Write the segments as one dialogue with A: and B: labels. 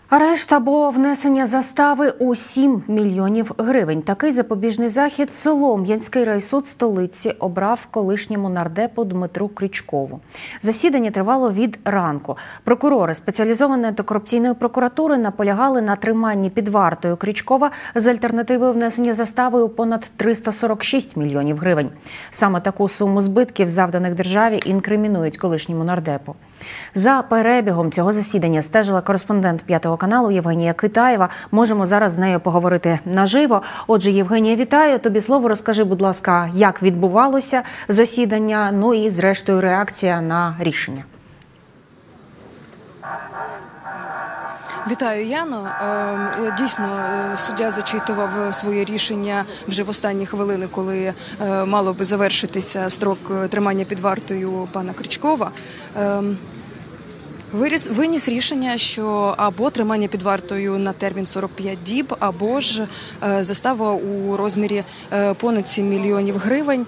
A: Арешт або внесення застави у 7 мільйонів гривень. Такий запобіжний захід Солом'янський райсуд столиці обрав колишньому нардепу Дмитру Крючкову. Засідання тривало від ранку. Прокурори спеціалізованої антикорупційної прокуратури наполягали на триманні під вартою Крючкова з альтернативою внесення застави у понад 346 мільйонів гривень. Саме таку суму збитків, завданих державі, інкримінують колишньому нардепу. За перебігом цього засідання стежила кореспондент П'ятого каналу Євгенія Китаєва. Можемо зараз з нею поговорити наживо. Отже, Євгенія, вітаю. Тобі слово. Розкажи, будь ласка, як відбувалося засідання, ну і, зрештою, реакція на рішення.
B: Вітаю, Яно. Дійсно, суддя зачитував своє рішення вже в останні хвилини, коли мало би завершитися строк тримання під вартою пана Крючкова. Виніс рішення, що або тримання під вартою на термін 45 діб, або ж застава у розмірі понад 7 мільйонів гривень.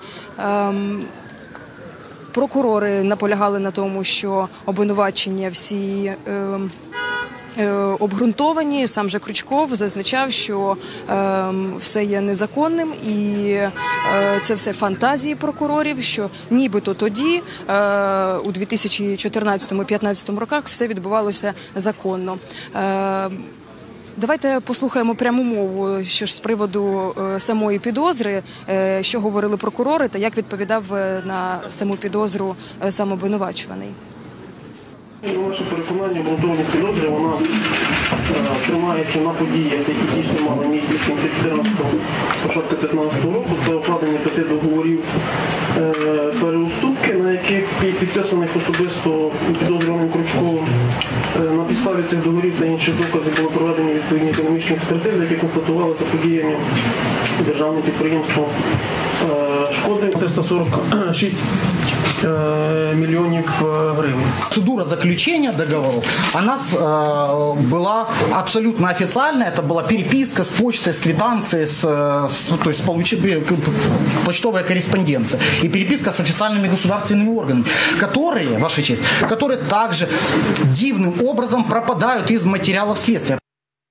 B: Прокурори наполягали на тому, що обвинувачення всі обґрунтовані. Сам же Крючков зазначав, що все є незаконним і це все фантазії прокурорів, що нібито тоді, у 2014-2015 роках, все відбувалося законно. Давайте послухаємо пряму мову, що ж з приводу самої підозри, що говорили прокурори та як відповідав на саму підозру сам обвинувачуваний.
C: На наше переконання, обґрунтованість підозри, вона тримається на подіях, які дійсно мали місце в кінці 2014-го, початку 2015 року. Це укладення 5 договорів переуступки, на яких підписаних особисто підозрюваним Крючковим. На підставі цих договорів та інших доказів були проведені відповідні економічні експертизи, які констатували заподіяння державним підприємством шкоди 346 миллионов гривен.
D: Процедура заключения договоров, она была абсолютно официальная. Это была переписка с почтой, с квитанцией, то есть почтовая корреспонденция и переписка с официальными государственными органами, которые, Ваша честь, которые также дивным образом пропадают из материалов следствия.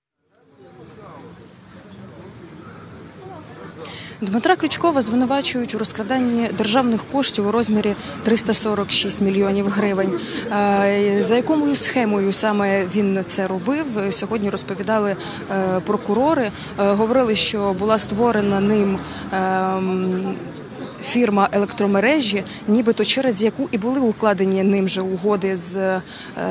B: Дмитра Крючкова звинувачують у розкраданні державних коштів у розмірі 346 мільйонів гривень. За якою схемою саме він це робив, сьогодні розповідали прокурори. Говорили, що була створена ним фірма електромережі, нібито через яку і були укладені ним же угоди з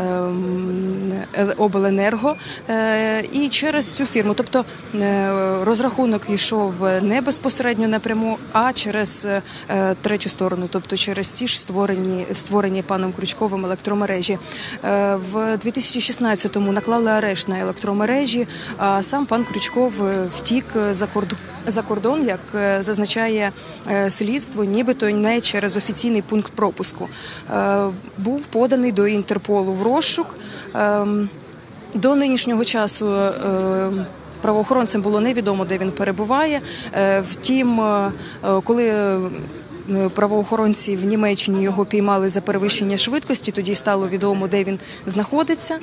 B: обленерго і через цю фірму. Тобто розрахунок йшов не безпосередньо напряму, а через третю сторону, тобто через ці ж створені паном Крючковим електромережі. В 2016-му наклали арешт на електромережі, а сам пан Крючков втік за кордон, як зазначає слідство, нібито не через офіційний пункт пропуску. Був поданий до Інтерполу в розшук. До нинішнього часу правоохоронцям було невідомо, де він перебуває. Втім, коли правоохоронці в Німеччині його піймали за перевищення швидкості, тоді стало відомо, де він знаходиться.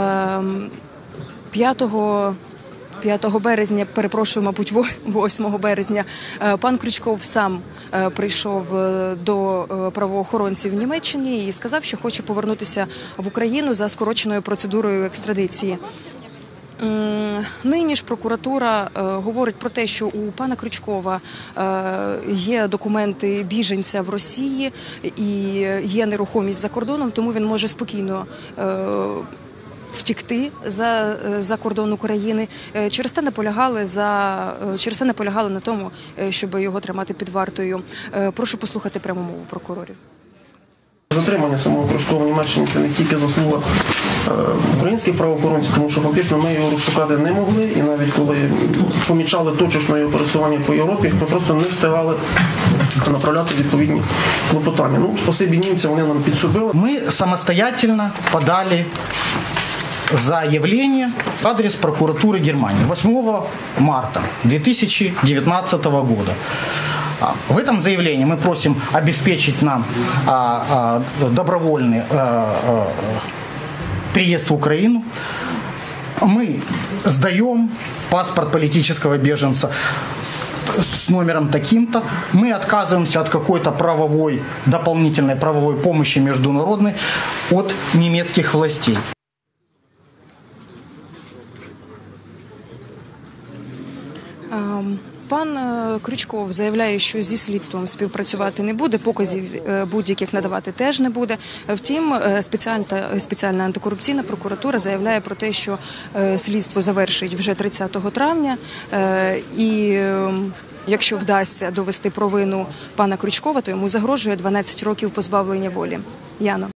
B: 5 березня, перепрошую, мабуть, 8 березня, пан Крючков сам прийшов до правоохоронців в Німеччині і сказав, що хоче повернутися в Україну за скороченою процедурою екстрадиції. Нині ж прокуратура говорить про те, що у пана Крючкова є документи біженця в Росії і є нерухомість за кордоном, тому він може спокійно втікти за кордон України. Через те наполягали на тому, щоб його тримати під вартою. Прошу послухати пряму мову прокурорів.
C: Затримання самого Крючкова в Німеччині – це не стільки заслуга українських правоохоронців, тому що фактично ми його розшукати не могли, і навіть коли помічали точечно його пересування по Європі, ми просто не встигали направляти відповідні клопотання. Ну, спасибі німцям, вони нам підсобили.
D: Ми самостоятельно подали заявление в адрес прокуратуры Германии 8 марта 2019 года. В этом заявлении мы просим обеспечить нам добровольный приезд в Украину, мы сдаем паспорт политического беженца с номером таким-то, мы отказываемся от какой-то дополнительной правовой помощи международной от немецких властей.
B: Пан Крючков заявляє, що зі слідством співпрацювати не буде, показів будь-яких надавати теж не буде. Втім, спеціальна антикорупційна прокуратура заявляє про те, що слідство завершить вже 30 травня і якщо вдасться довести провину пана Крючкова, то йому загрожує 12 років позбавлення волі. Яна.